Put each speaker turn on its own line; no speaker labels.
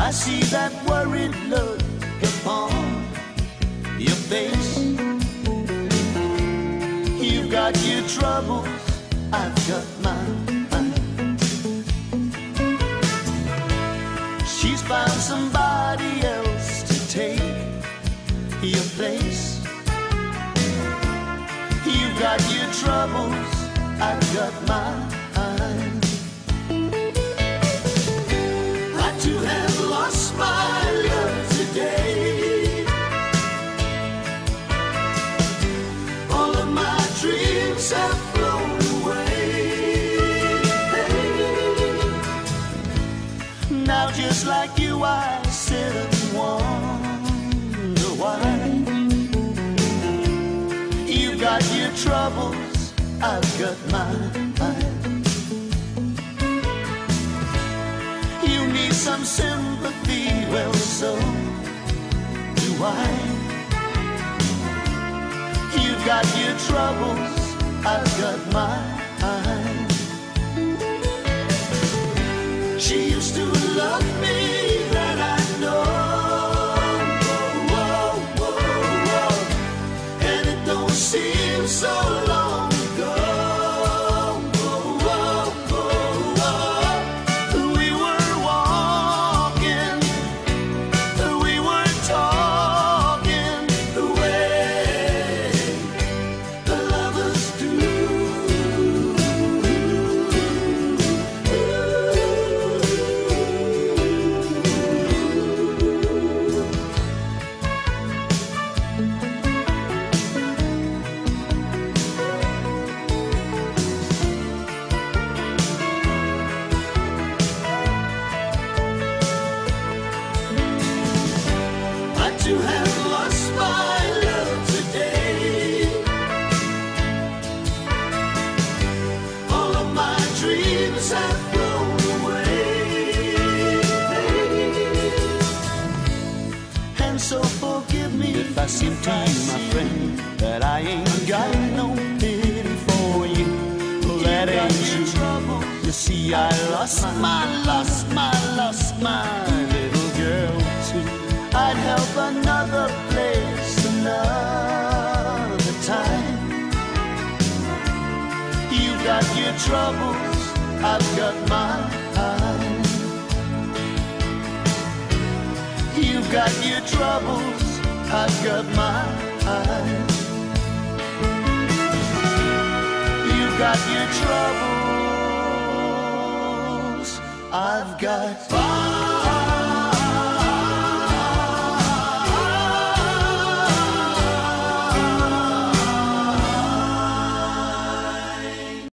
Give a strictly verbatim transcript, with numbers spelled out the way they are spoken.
I see that worried look upon your face. You've got your troubles, I've got mine. She's found somebody else to take your place. You've got your troubles, I've got mine. I too have lost my love today. All of my dreams have flown away. Now just like you I sit and wonder why. You've got your troubles, I've got mine. You need some sympathy, well so do I. You've got your troubles, I've got mine. She used to love me, that I know. Whoa, whoa, whoa. And it don't seem so long ago. Whoa, whoa, whoa. We were walking, we were talking the way the lovers do. I too have lost my love today. All of my dreams have flown away. And so forgive me if I seem to you, my friend, that I ain't got no pity for you. Well, that ain't true. You see, I lost my, lost my, lost my little girl too. I'd help another place another time. You've got your troubles, I've got mine. You've got your troubles, I've got mine. You've got your troubles, I've got mine.